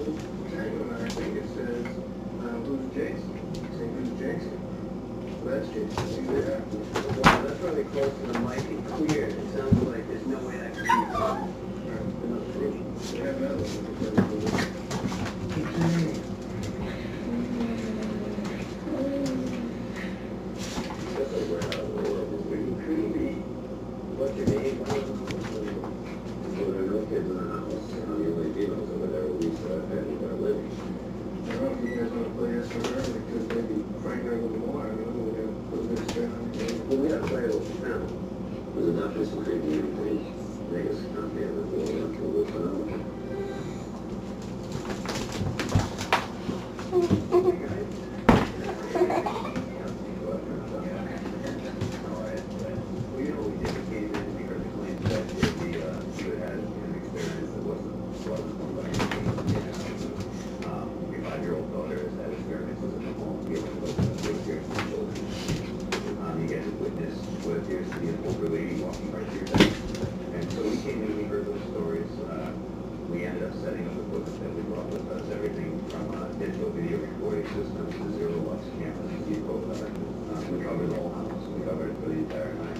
I think it says, who's Jason? Saying who's Jason? Well, that's Jason. See there? Well, that's really close to the mic and clear. It sounds like there's no way that could be another group. We have another one. What's your name? Well, there are no kids in the house. The only females over there at least had anywhere living. I don't know if you guys want to play this for her, because maybe Frank got a little more. I don't know, we got a little bit of straight on the game. Well, we had to play it over now. There's definitely some creepy things. Vegas can't be able to go up to a phenomenon. We ended up setting up equipment that we brought with us, everything from digital video recording systems to zero lux cameras to Evo. We covered the whole house. We covered it for the entire night.